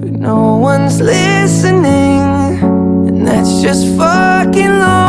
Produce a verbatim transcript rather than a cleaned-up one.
but no one's listening, and that's just fucking lonely.